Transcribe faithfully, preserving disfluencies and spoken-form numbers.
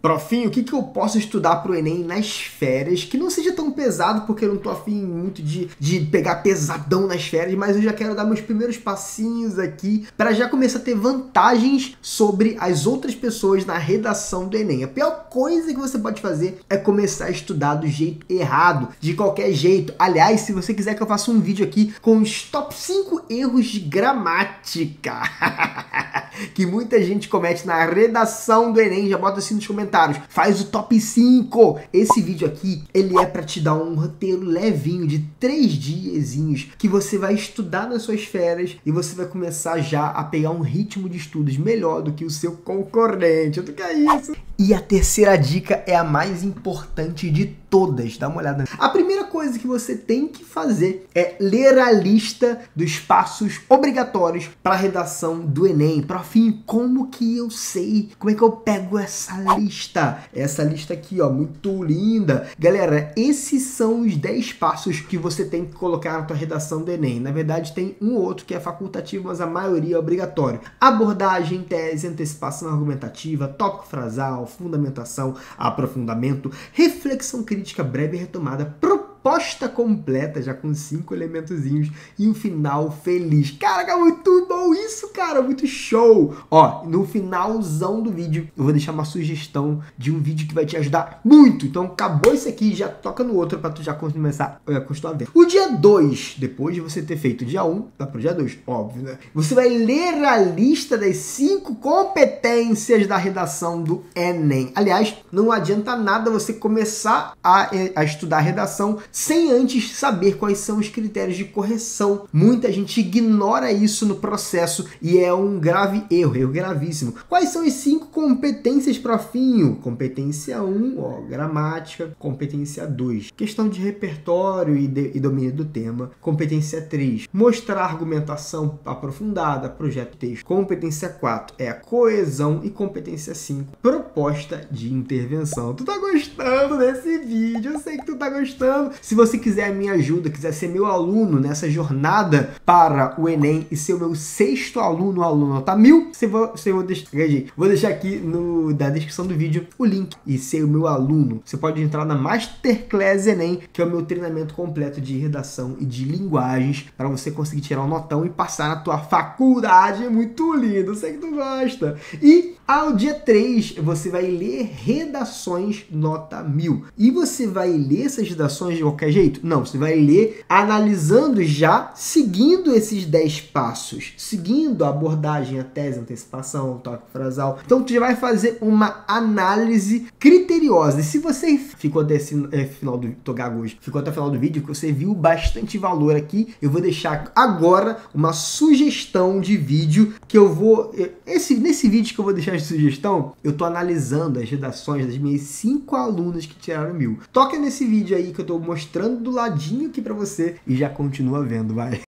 Profinho, o que, que eu posso estudar pro Enem nas férias, que não seja tão pesado, porque eu não tô afim muito de, de pegar pesadão nas férias, mas eu já quero dar meus primeiros passinhos aqui para já começar a ter vantagens sobre as outras pessoas na redação do Enem. A pior coisa que você pode fazer é começar a estudar do jeito errado, de qualquer jeito. Aliás, se você quiser que eu faça um vídeo aqui com os top cinco erros de gramática que muita gente comete na redação do Enem, já bota assim nos comentários. Faz o top cinco. Esse vídeo aqui, ele é para te dar um roteiro levinho de três diazinhos que você vai estudar nas suas férias e você vai começar já a pegar um ritmo de estudos melhor do que o seu concorrente. O que é isso? E a terceira dica é a mais importante de todas. Dá uma olhada. A primeira coisa que você tem que fazer é ler a lista dos passos obrigatórios para a redação do Enem. Profinho, como que eu sei? Como é que eu pego essa lista? Essa lista aqui, ó, muito linda. Galera, esses são os dez passos que você tem que colocar na tua redação do Enem. Na verdade, tem um outro que é facultativo, mas a maioria é obrigatório. Abordagem, tese, antecipação argumentativa, tópico frasal, fundamentação, aprofundamento, reflexão crítica breve e retomada, proposta completa, já com cinco elementozinhos e um final feliz. Caraca, muito bom isso, cara, muito show! Ó, no finalzão do vídeo, eu vou deixar uma sugestão de um vídeo que vai te ajudar muito. Então, acabou esse aqui, já toca no outro para tu já começar a continuar vendo. O dia dois, depois de você ter feito o dia um, tá pro dia dois, óbvio, né? Você vai ler a lista das cinco competências da redação do Enem. Aliás, não adianta nada você começar a, a estudar a redação sem antes saber quais são os critérios de correção. Muita gente ignora isso no processo e é um grave erro, erro gravíssimo. Quais são as cinco competências, profinho? Competência um, ó, gramática. Competência dois, questão de repertório e, de, e domínio do tema. Competência três, mostrar argumentação aprofundada, projeto texto. Competência quatro é a coesão e competência cinco, proposta de intervenção. Tu tá gostando desse vídeo? Eu sei que tu tá gostando. Se você quiser a minha ajuda, quiser ser meu aluno nessa jornada para o Enem e ser o meu sexto aluno, aluno nota mil, você vou, você vou, deixar, vou deixar aqui no, na descrição do vídeo o link e ser o meu aluno. Você pode entrar na Masterclass Enem, que é o meu treinamento completo de redação e de linguagens para você conseguir tirar um notão e passar na tua faculdade. É muito lindo, eu sei que tu gosta. E ao dia três, você vai ler redações nota mil. E você vai ler essas redações de qualquer jeito? Não, você vai ler analisando já, seguindo esses dez passos, seguindo a abordagem, a tese, a antecipação, o tópico frasal. Então, tu já vai fazer uma análise criteriosa. E se você ficou até esse é, final do tô gago hoje, ficou até o final do vídeo, que você viu bastante valor aqui, eu vou deixar agora uma sugestão de vídeo que eu vou... Esse, nesse vídeo que eu vou deixar de sugestão, eu tô analisando as redações das minhas cinco alunas que tiraram mil. Toca nesse vídeo aí que eu tô mostrando do ladinho aqui pra você e já continua vendo, vai.